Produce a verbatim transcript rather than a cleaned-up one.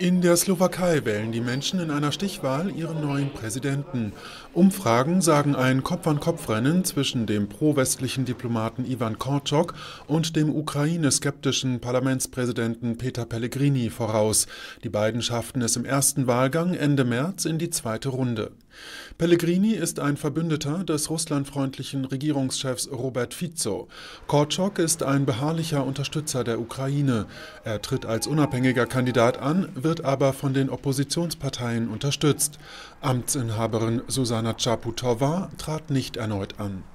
In der Slowakei wählen die Menschen in einer Stichwahl ihren neuen Präsidenten. Umfragen sagen ein Kopf-an-Kopf-Rennen zwischen dem pro-westlichen Diplomaten Ivan Korczok und dem ukraine-skeptischen Parlamentspräsidenten Peter Pellegrini voraus. Die beiden schafften es im ersten Wahlgang Ende März in die zweite Runde. Pellegrini ist ein Verbündeter des russlandfreundlichen Regierungschefs Robert Fico. Korczok ist ein beharrlicher Unterstützer der Ukraine. Er tritt als unabhängiger Kandidat an, wird aber von den Oppositionsparteien unterstützt. Amtsinhaberin Zuzana Chaputova trat nicht erneut an.